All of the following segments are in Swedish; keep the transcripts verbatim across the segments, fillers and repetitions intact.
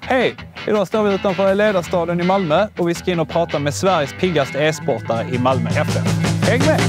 Hej! Idag står vi utanför Ledarstaden i Malmö och vi ska in och prata med Sveriges piggaste e-sportare i Malmö F F. Häng med!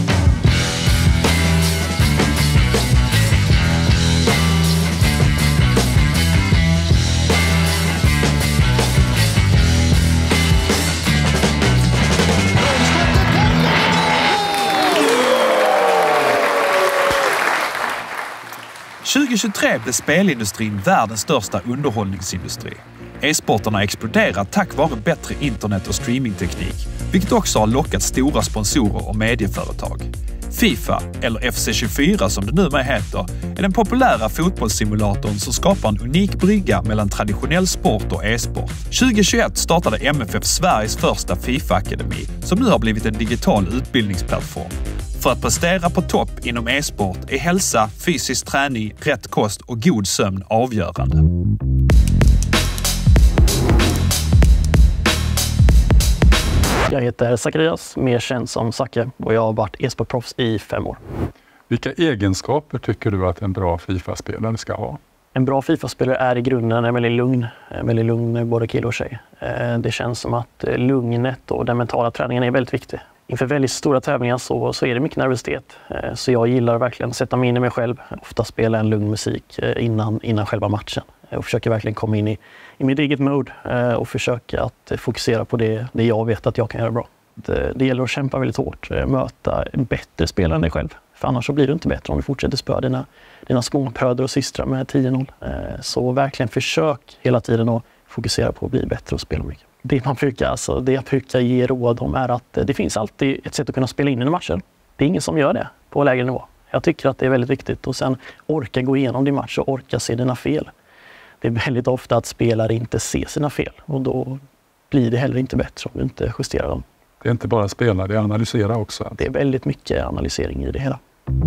tjugohundratjugotre blev spelindustrin världens största underhållningsindustri. E-sporterna exploderar tack vare bättre internet- och streamingteknik, vilket också har lockat stora sponsorer och medieföretag. FIFA, eller F C tjugofyra som det numera heter, är den populära fotbollssimulatorn som skapar en unik brygga mellan traditionell sport och e-sport. tjugohundratjugoett startade M F F Sveriges första FIFA-akademi, som nu har blivit en digital utbildningsplattform. För att prestera på topp inom e-sport är hälsa, fysisk träning, rätt kost och god sömn avgörande. Jag heter Zacharias, mer känd som Zacke, och jag har varit e-sportproffs i fem år. Vilka egenskaper tycker du att en bra FIFA-spelare ska ha? En bra FIFA-spelare är i grunden en väldigt lugn, en väldigt lugn med både kille och tjej. Det känns som att lugnet och den mentala träningen är väldigt viktig. Inför väldigt stora tävlingar så, så är det mycket nervositet. Så jag gillar verkligen att sätta mig in i mig själv. Ofta spela en lugn musik innan, innan själva matchen. Och försöker verkligen komma in i, i mitt eget mode och försöka att fokusera på det, det jag vet att jag kan göra bra. Det, det gäller att kämpa väldigt hårt, möta bättre spelare än dig själv. För annars så blir du inte bättre om du fortsätter spöa dina, dina småbröder och systrar med tio noll. Så verkligen försök hela tiden att fokusera på att bli bättre och spela mycket. Det man brukar, alltså, det jag brukar ge råd om är att det finns alltid ett sätt att kunna spela in i matcher. Det är ingen som gör det på lägre nivå. Jag tycker att det är väldigt viktigt och sen orka gå igenom din match och orka se dina fel. Det är väldigt ofta att spelare inte ser sina fel och då blir det heller inte bättre om du inte justerar dem. Det är inte bara spela, det är analysera också. Det är väldigt mycket analysering i det hela.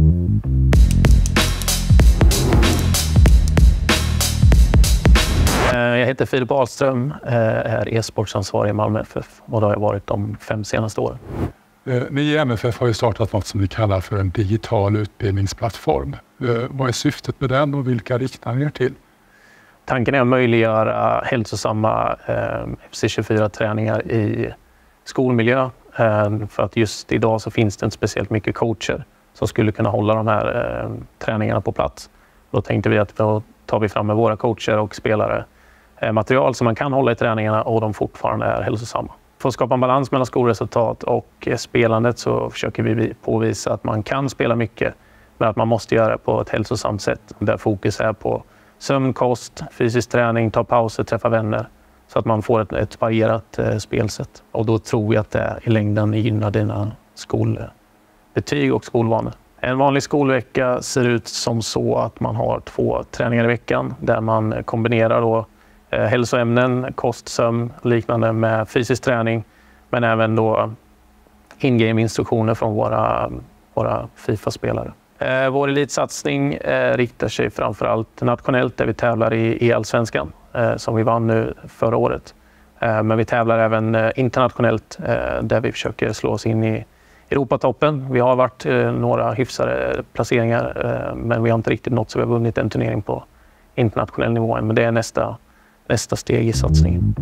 Jag heter Filip Ahlström, är e-sportsansvarig i Malmö F F och det har jag varit de fem senaste åren. Ni i M F F har ju startat något som ni kallar för en digital utbildningsplattform. Vad är syftet med den och vilka riktar ni er till? Tanken är att möjliggöra hälsosamma F C tjugofyra-träningar i skolmiljö. För att just idag så finns det inte speciellt mycket coacher som skulle kunna hålla de här träningarna på plats. Då tänkte vi att då tar vi fram med våra coacher och spelare material som man kan hålla i träningarna och de fortfarande är hälsosamma. För att skapa en balans mellan skolresultat och spelandet så försöker vi påvisa att man kan spela mycket men att man måste göra det på ett hälsosamt sätt. Där fokus är på sömn, kost, fysisk träning, ta pauser, träffa vänner så att man får ett, ett varierat eh, spelsätt. Och då tror jag att det i längden gynnar dina skolbetyg och skolvanor. En vanlig skolvecka ser ut som så att man har två träningar i veckan där man kombinerar då, eh, hälsoämnen, kost, sömn och liknande med fysisk träning men även då in-game-instruktioner från våra, våra FIFA-spelare. Eh, vår elitsatsning eh, riktar sig framförallt nationellt där vi tävlar i, i Allsvenskan eh, som vi vann nu förra året. Eh, men vi tävlar även eh, internationellt eh, där vi försöker slå oss in i Europatoppen. Vi har varit eh, några hyfsade placeringar eh, men vi har inte riktigt nått så vi har vunnit en turnering på internationell nivå än. Men det är nästa, nästa steg i satsningen.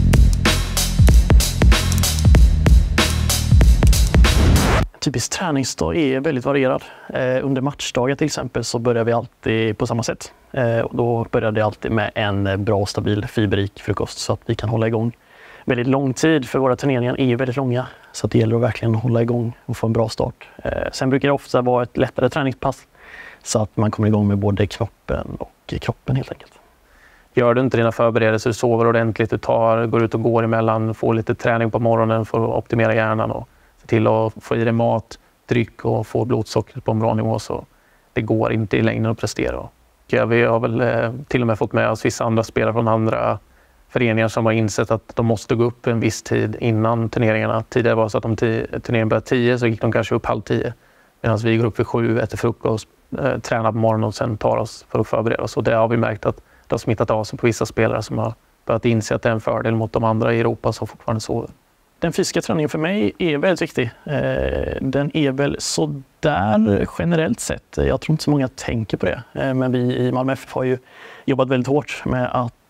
Typisk träningsdag är väldigt varierad. Eh, under matchdagar till exempel så börjar vi alltid på samma sätt. Eh, och då börjar det alltid med en bra, stabil, fiberrik frukost så att vi kan hålla igång väldigt lång tid. För våra turneringar är väldigt långa så att det gäller att verkligen hålla igång och få en bra start. Eh, sen brukar det ofta vara ett lättare träningspass så att man kommer igång med både knoppen och kroppen helt enkelt. Gör du inte dina förberedelser, sover ordentligt, du tar, går ut och går emellan, får lite träning på morgonen för att optimera hjärnan och till att få i dig mat, dryck och få blodsocker på en bra nivå så det går inte i längden att prestera. Ja, vi har väl eh, till och med fått med oss vissa andra spelare från andra föreningar som har insett att de måste gå upp en viss tid innan turneringarna. Tidigare var det så att om tio, turneringen började tio så gick de kanske upp halv tio. Medan vi går upp vid sju, äter frukost, eh, tränar på morgonen och sen tar oss för att förbereda oss. Och det har vi märkt att det har smittat av sig på vissa spelare som har börjat inse att det är en fördel mot de andra i Europa som fortfarande sover. Den fysiska träningen för mig är väldigt viktig. Den är väl så där generellt sett. Jag tror inte så många tänker på det. Men vi i Malmö F F har ju jobbat väldigt hårt med att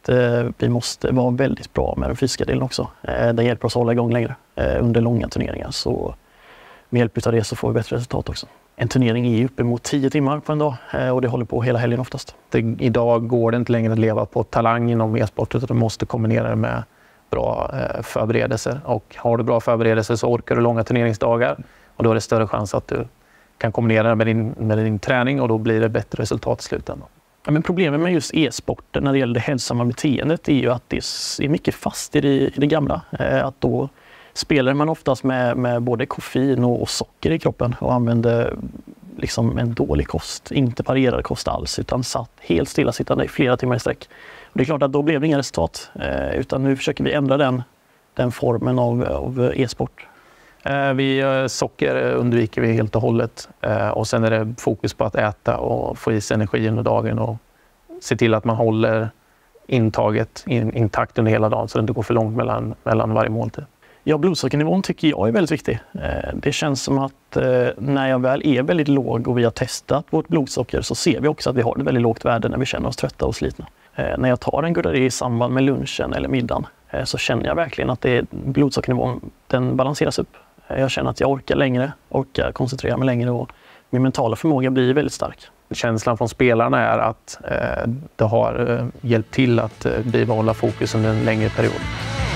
att eh, vi måste vara väldigt bra med den fysiska delen också. Eh, den hjälper oss att hålla igång längre eh, under långa turneringar. Så med hjälp av det så får vi bättre resultat också. En turnering är uppemot tio timmar på en dag eh, och det håller på hela helgen oftast. Det, idag går det inte längre att leva på talang inom e-sport, utan du måste kombinera det med bra eh, förberedelser. Och har du bra förberedelser så orkar du långa turneringsdagar, och då är det större chans att du kan kombinera det med din, med din träning, och då blir det bättre resultat i slutändan. Ja, men problemet med just e-sporten när det gäller det hälsosamma beteendet är ju att det är mycket fast i det, i det gamla. Eh, att då spelar man oftast med, med både koffein och, och socker i kroppen och använder liksom en dålig kost, inte parerad kost alls, utan satt helt stillasittande i flera timmar i sträck. Och det är klart att då blev det inga resultat, eh, utan nu försöker vi ändra den, den formen av, av e-sport. Eh, vi, eh, socker undviker vi helt och hållet, eh, och sen är det fokus på att äta och få i sig energi under dagen och se till att man håller intaget in, intakt under hela dagen så det inte går för långt mellan, mellan varje måltid. Ja, blodsockernivån tycker jag är väldigt viktig. Det känns som att när jag väl är väldigt låg och vi har testat vårt blodsocker så ser vi också att vi har ett väldigt lågt värde när vi känner oss trötta och slitna. När jag tar en Goodari i samband med lunchen eller middagen så känner jag verkligen att det är, blodsockernivån den balanseras upp. Jag känner att jag orkar längre, orkar koncentrera mig längre och min mentala förmåga blir väldigt stark. Känslan från spelarna är att eh, det har eh, hjälpt till att eh, bibehålla fokus under en längre period.